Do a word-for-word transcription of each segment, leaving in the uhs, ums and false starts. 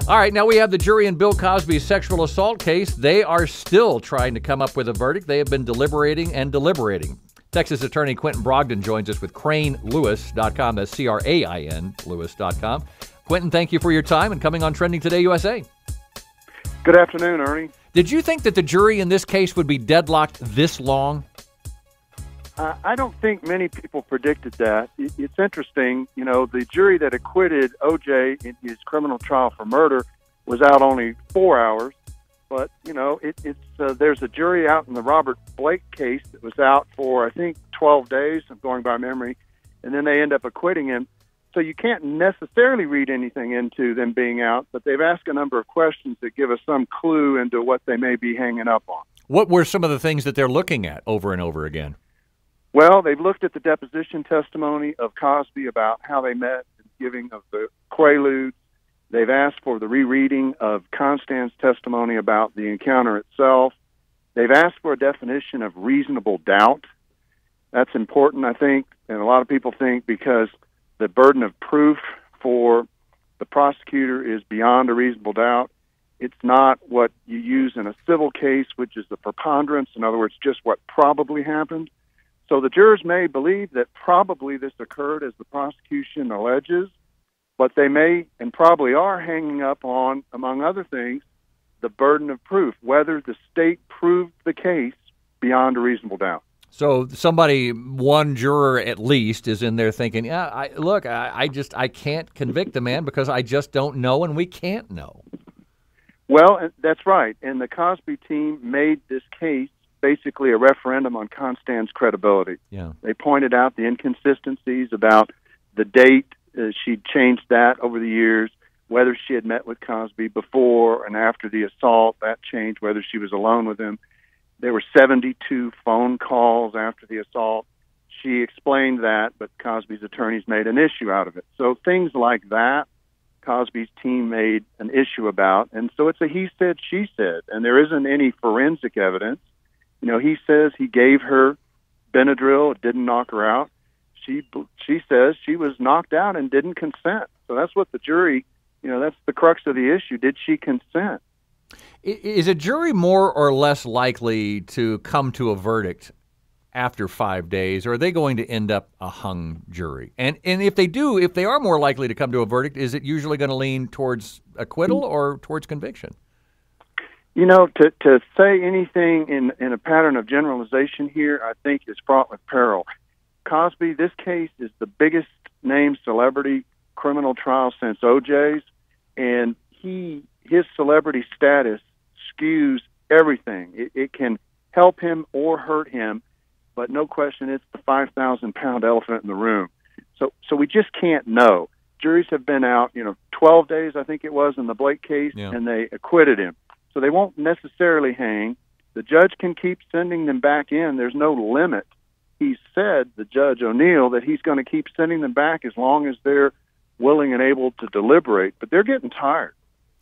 All right, now we have the jury in Bill Cosby's sexual assault case. They are still trying to come up with a verdict. They have been deliberating and deliberating. Texas attorney Quentin Brogdon joins us with Crain Lewis dot com. That's C R A I N Lewis dot com. Quentin, thank you for your time and coming on Trending Today U S A. Good afternoon, Ernie. Did you think that the jury in this case would be deadlocked this long? Uh, I don't think many people predicted that. It, it's interesting, you know, the jury that acquitted O J in his criminal trial for murder was out only four hours. But, you know, it, it's uh, there's a jury out in the Robert Blake case that was out for, I think, twelve days, I'm going by memory, and then they end up acquitting him. So you can't necessarily read anything into them being out, but they've asked a number of questions that give us some clue into what they may be hanging up on. What were some of the things that they're looking at over and over again? Well, they've looked at the deposition testimony of Cosby about how they met, the giving of the quaaludes. They've asked for the rereading of Constance's testimony about the encounter itself. They've asked for a definition of reasonable doubt. That's important, I think, and a lot of people think because the burden of proof for the prosecutor is beyond a reasonable doubt. It's not what you use in a civil case, which is the preponderance. In other words, just what probably happened. So the jurors may believe that probably this occurred as the prosecution alleges, but they may and probably are hanging up on, among other things, the burden of proof, whether the state proved the case beyond a reasonable doubt. So somebody, one juror at least, is in there thinking, yeah, I, look, I, I just I can't convict the man because I just don't know and we can't know. Well, that's right. And the Cosby team made this case basically a referendum on Constance's credibility. Yeah. They pointed out the inconsistencies about the date. Uh, she'd changed that over the years, whether she had met with Cosby before and after the assault, that changed, whether she was alone with him. There were seventy-two phone calls after the assault. She explained that, but Cosby's attorneys made an issue out of it. So things like that, Cosby's team made an issue about. And so it's a he said, she said, and there isn't any forensic evidence. You know, he says he gave her Benadryl, it didn't knock her out. She she says she was knocked out and didn't consent. So that's what the jury, you know, that's the crux of the issue. Did she consent? Is a jury more or less likely to come to a verdict after five days, or are they going to end up a hung jury? And and if they do, if they are more likely to come to a verdict, is it usually going to lean towards acquittal or towards conviction? You know, to, to say anything in, in a pattern of generalization here, I think is fraught with peril. Cosby, this case is the biggest name celebrity criminal trial since O J's, and he his celebrity status skews everything. It, it can help him or hurt him, but no question it's the five thousand pound elephant in the room. So so we just can't know. Juries have been out, you know, twelve days, I think it was, in the Blake case, yeah. and they acquitted him. So they won't necessarily hang. The judge can keep sending them back in. There's no limit. He said, the Judge O'Neill, that he's going to keep sending them back as long as they're willing and able to deliberate. But they're getting tired.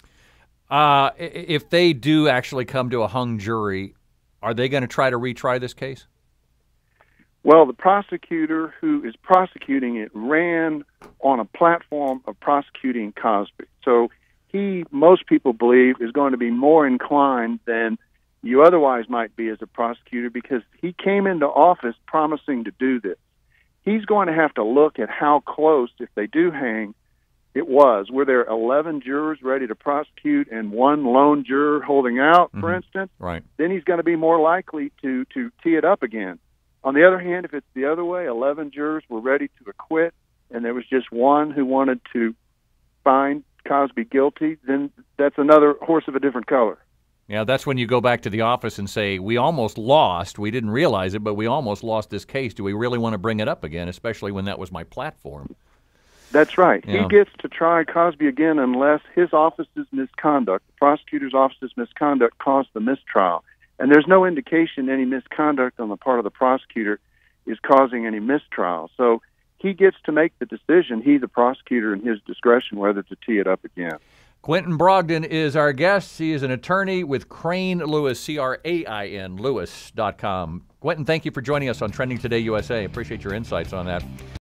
Uh, if they do actually come to a hung jury, are they going to try to retry this case? Well, the prosecutor who is prosecuting it ran on a platform of prosecuting Cosby. So he, most people believe, is going to be more inclined than you otherwise might be as a prosecutor because he came into office promising to do this. He's going to have to look at how close, if they do hang, it was. Were there eleven jurors ready to prosecute and one lone juror holding out, for mm-hmm. instance? Right. Then he's going to be more likely to, to tee it up again. On the other hand, if it's the other way, eleven jurors were ready to acquit and there was just one who wanted to find Cosby guilty, then that's another horse of a different color. Yeah, that's when you go back to the office and say, we almost lost. We didn't realize it, but we almost lost this case. Do we really want to bring it up again, especially when that was my platform? That's right. Yeah. He gets to try Cosby again unless his office's misconduct, the prosecutor's office's misconduct, caused the mistrial. And there's no indication any misconduct on the part of the prosecutor is causing any mistrial. So he gets to make the decision, he, the prosecutor, in his discretion, whether to tee it up again. Quentin Brogdon is our guest. He is an attorney with Crain Lewis, C R A I N, Lewis dot com. Quentin, thank you for joining us on Trending Today U S A. Appreciate your insights on that.